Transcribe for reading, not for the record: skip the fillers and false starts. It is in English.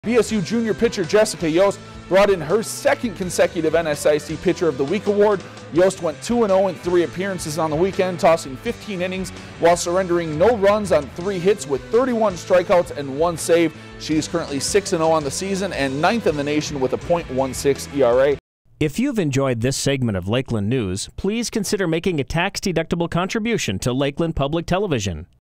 BSU junior pitcher Jessica Yost brought in her second consecutive NSIC Pitcher of the Week award. Yost went 2-0 in 3 appearances on the weekend, tossing 15 innings while surrendering no runs on 3 hits with 31 strikeouts and 1 save. She is currently 6-0 on the season and 9th in the nation with a .16 ERA. If you've enjoyed this segment of Lakeland News, please consider making a tax-deductible contribution to Lakeland Public Television.